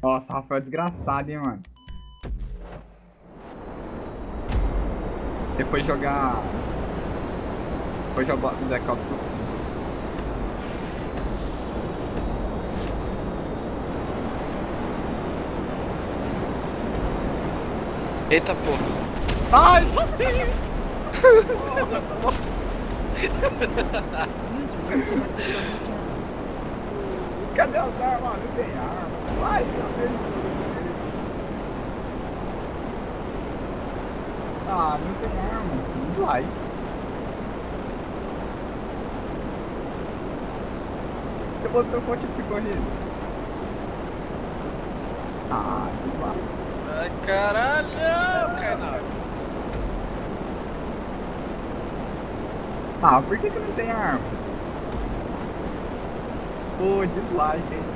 Nossa, o Rafael é desgraçado, hein, mano. Ele foi jogar. Foi jogar Black Ops no fim. Eita porra. Ai! Cadê as armas? Não tem arma. Vai, meu Deus. Ah, não tem arma. Dislike. Você botou qual tipo de corrida? Ah, dislike. Ai, caralho! Cai na água. Ah, por que não tem armas? Pô, dislike, hein?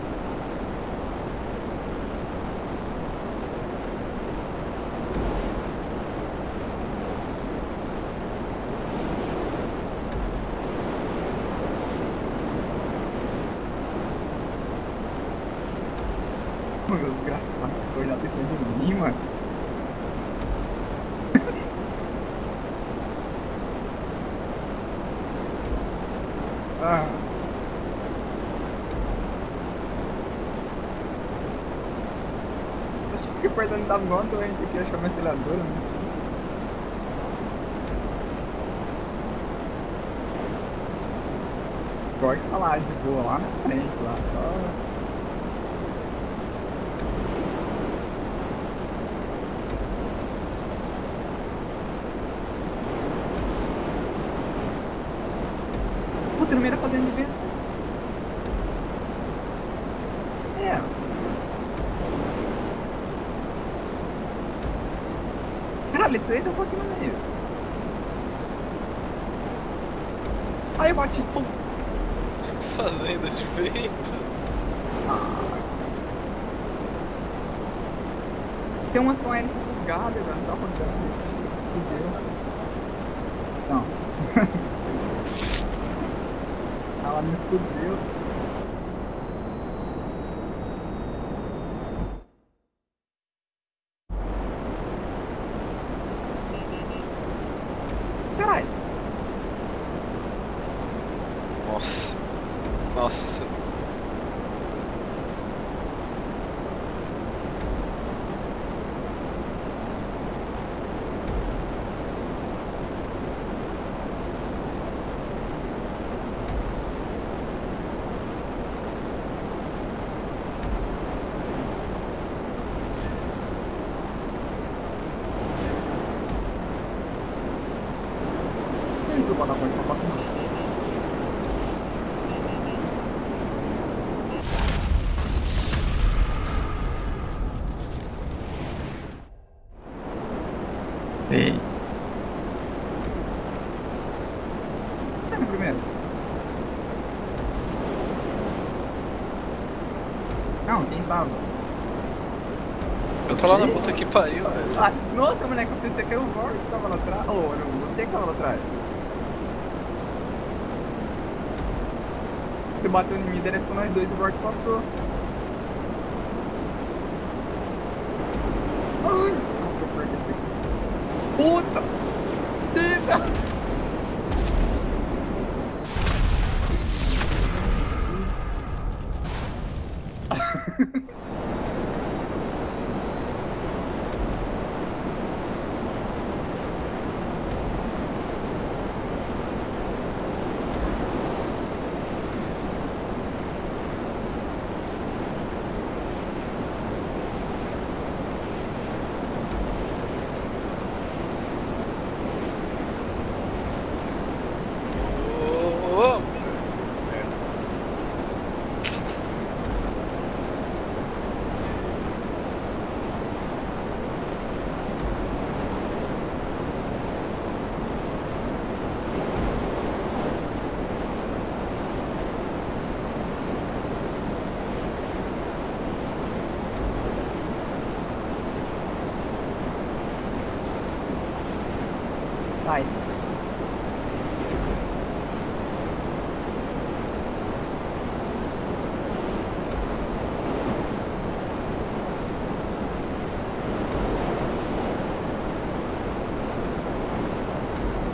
Meu desgraçado, foi na atenção de mim, mano. Ah. Acho que fiquei perdendo da igual doente aqui, achar minha telhadora, não tinha. O Corx tá lá de boa, lá na frente, lá, só. Puta, no meio da fazenda de vento. É. Caralho, tu ainda aqui no meio. Aí eu bati, pum. Fazenda de vento. Ah. Tem umas com hélice bugada, velho, não tá rodando. Fudeu. Não. Ela me fudeu. Caralho. Nossa. Nossa. Não vou dar ponte pra passar não. Ei. Tá no primeiro? Não, quem tava? Eu tô lá na puta que pariu, velho. Ah, nossa, moleque, eu pensei que era o Boris que tava lá atrás. Oh, não, você que tava lá atrás. Você bateu em mim, daí ficou nós dois e o Boris passou. Ai, nossa, que eu perdi esse daqui. Puta! Vida! Oh, merda. Vai.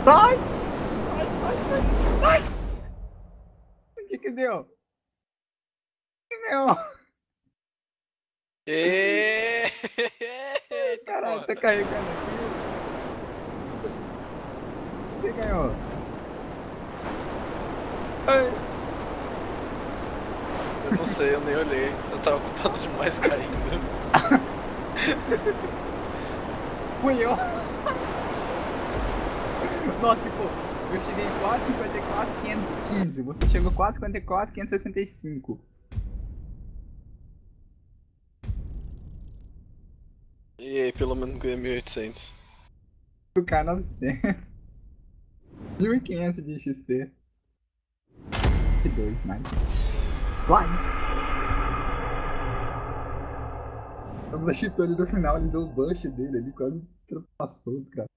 Sai! Sai, sai, sai! Sai! O que deu? O que deu? Eita, Caralho, porra. tá carregando aqui. Quem ganhou? Ai. Eu não sei, eu nem olhei. Eu tava ocupado demais caindo. Fui eu. Nossa, tipo, eu cheguei em 4,54,515. Você chegou em 4,54,565. E aí, pelo menos ganhei 1.800. O cara 900. 1.500 de XP. E 2, nice. Vai! O Chitone no final, ele usou o bush dele ali, quase ultrapassou os caras.